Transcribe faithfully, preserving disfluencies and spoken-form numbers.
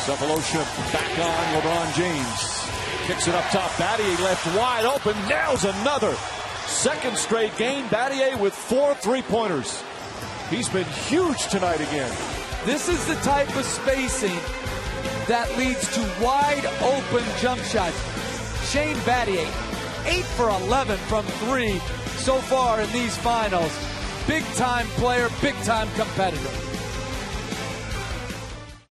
Cephalosha back on LeBron James. Kicks it up top. Battier left wide open. Nails another. Second straight game. Battier with four three-pointers. He's been huge tonight again. This is the type of spacing that leads to wide open jump shots. Shane Battier, eight for eleven from three so far in these finals. Big time player, big time competitor.